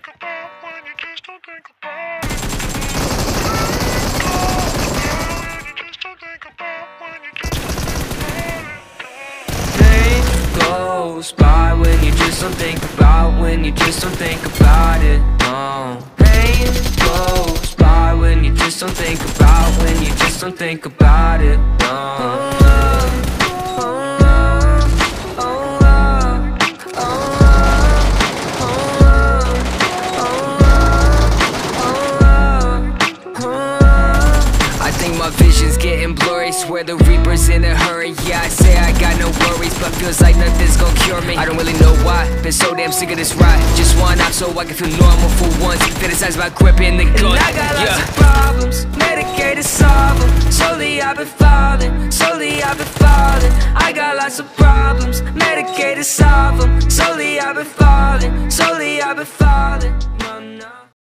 about when you just don't think about it. Pain goes by when you just don't think about, when you just don't think about it. No. Pain goes by when you just don't think about, when you just don't think about it. No. My vision's getting blurry, swear the Reaper's in a hurry. Yeah, I say I got no worries, but feels like nothing's gonna cure me. I don't really know why, been so damn sick of this ride. Just one out so I can feel normal for once. Fantasize about gripping the gun. And I got lots of problems, medicated to solve them. Slowly I've been falling, slowly I've been falling. I got lots of problems, medicated to solve them. Slowly I've been falling, slowly I've been falling. No, no.